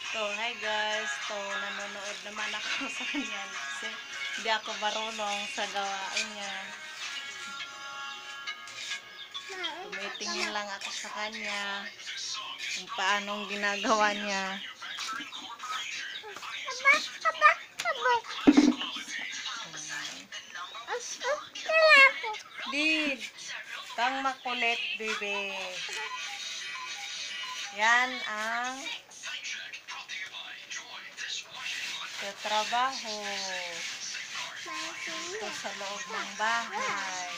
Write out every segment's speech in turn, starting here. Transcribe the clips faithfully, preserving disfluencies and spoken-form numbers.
So, hi guys. So, nanonood naman ako sa kanya kasi hindi ako marunong sa gawain niya. Tumitingin lang ako sa kanya kung paanong ginagawa niya. Did, kang makulit, bebe. Yan ang trabaho ito sa loob ng bahay.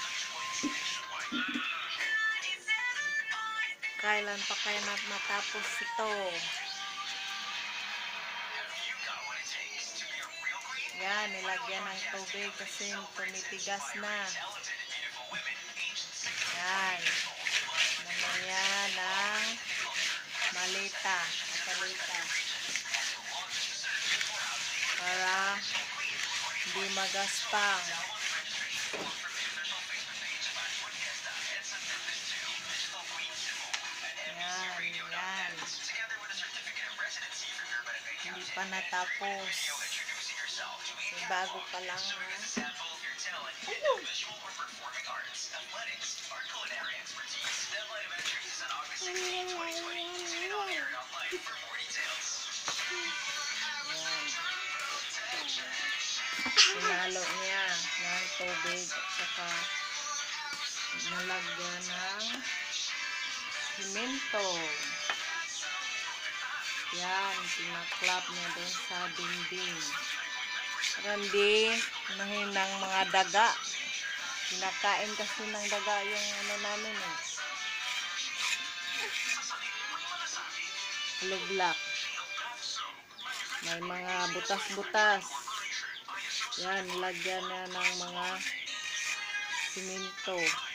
Kailan pa kaya matapos ito? Yan, nilagyan ng tubig kasi tumitigas na. Yan. Naman yan ng malita. Kapalita. Para hindi magaspang. Yan, yan. Hindi pa natapos. So, bago pa lang. Ha? Ayun. Hinalo niya ng tubig at saka nalagyan ng simento. Yan, pinaklap niya doon sa dingding. Randi, nahinang mga daga. Pinakain kasi ng daga yung ano namin eh. Lublak. May mga butas-butas. Yan, lagyan na ng mga simento.